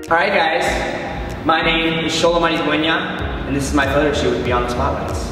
Alright guys, my name is Xolo Maridueña, and this is my photo shoot with Beyond the Spotlights.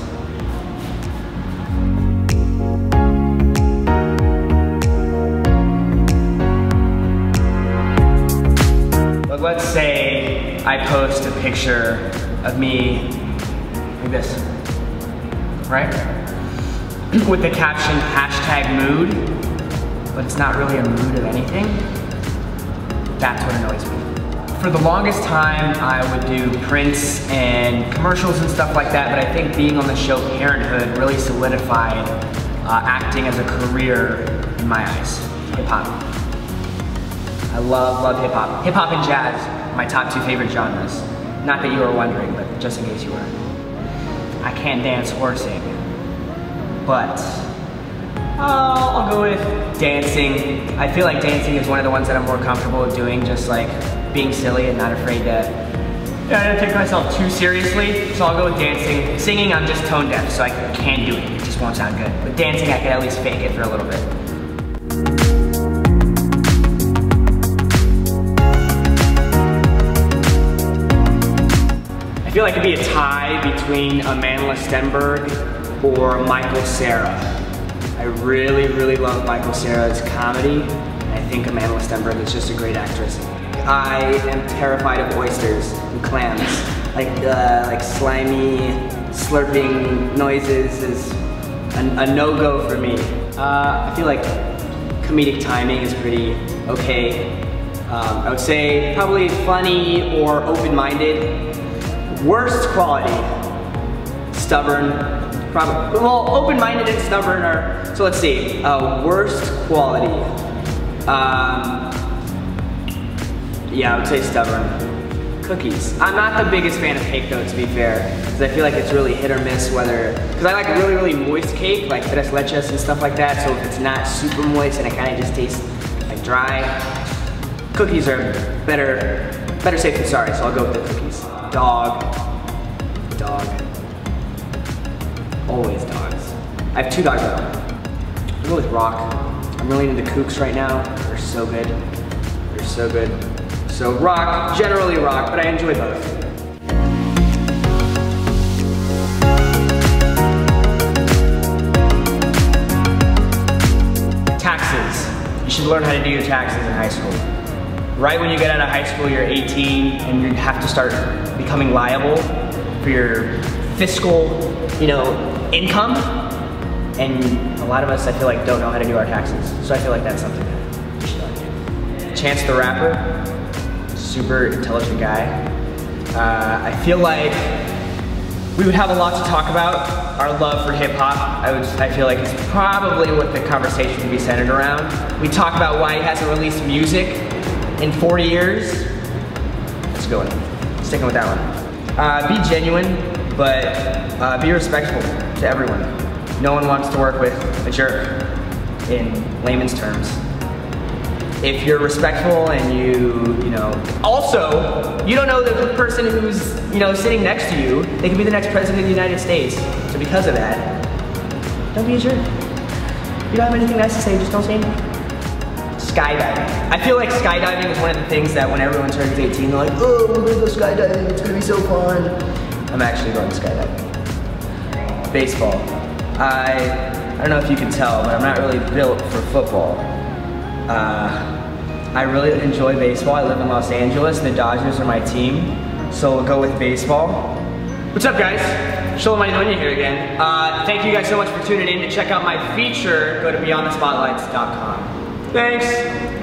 But let's say I post a picture of me like this, right? With the caption #mood, but it's not really a mood of anything. That's what annoys me. For the longest time, I would do prints and commercials and stuff like that, but I think being on the show Parenthood really solidified acting as a career in my eyes. Hip hop. I love hip hop. Hip hop and jazz, my top two favorite genres. Not that you were wondering, but just in case you were. I can't dance or sing, but I'll go with dancing. I feel like dancing is one of the ones that I'm more comfortable with doing, just like being silly and not afraid to I don't take myself too seriously, so I'll go with dancing. Singing, I'm just tone deaf, so I can't do it. It just won't sound good. But dancing, I can at least fake it for a little bit. I feel like it'd be a tie between Amandla Stenberg or Michael Cera. I really love Michael Cera's comedy. I think Amandla Stenberg is just a great actress. I am terrified of oysters and clams. Like slimy, slurping noises is a no-go for me. I feel like comedic timing is pretty okay. I would say probably funny or open-minded. Worst quality, stubborn. Probably, well, open-minded and stubborn are, so let's see, worst quality. Yeah, I would say stubborn. Cookies. I'm not the biggest fan of cake though, to be fair, because I feel like it's really hit or miss whether, because I like really moist cake, like tres leches and stuff like that, so if it's not super moist and it kind of just tastes like dry, cookies are better safe than sorry, so I'll go with the cookies. Dog. Always dogs. I have two dogs though. I'll go with Rock. I'm really into Kooks right now. They're so good. They're so good. So Rock, generally Rock, but I enjoy both. Taxes. You should learn how to do your taxes in high school. Right when you get out of high school, you're 18 and you have to start becoming liable for your fiscal, income. And a lot of us, I feel like, don't know how to do our taxes. So I feel like that's something that we should learn. Chance the Rapper, super intelligent guy. I feel like we would have a lot to talk about. Our love for hip hop, I feel like it's probably what the conversation would be centered around. We talk about why he hasn't released music in 40 years. Let's go with it. Sticking with that one. Be genuine, but be respectful to everyone. No one wants to work with a jerk, in layman's terms. If you're respectful and also, you don't know the person who's, sitting next to you, they could be the next president of the United States. So because of that, don't be a jerk. If you don't have anything nice to say, just don't say anything. Skydiving. I feel like skydiving is one of the things that when everyone turns 18, they're like, oh, we're gonna go skydiving, it's gonna be so fun. I'm actually going skydiving. Baseball. I don't know if you can tell, but I'm not really built for football. I really enjoy baseball. I live in Los Angeles. The Dodgers are my team, so we'll go with baseball. What's up, guys? Xolo Maridueña here again. Thank you guys so much for tuning in. To check out my feature, go to beyondthespotlights.com. Thanks.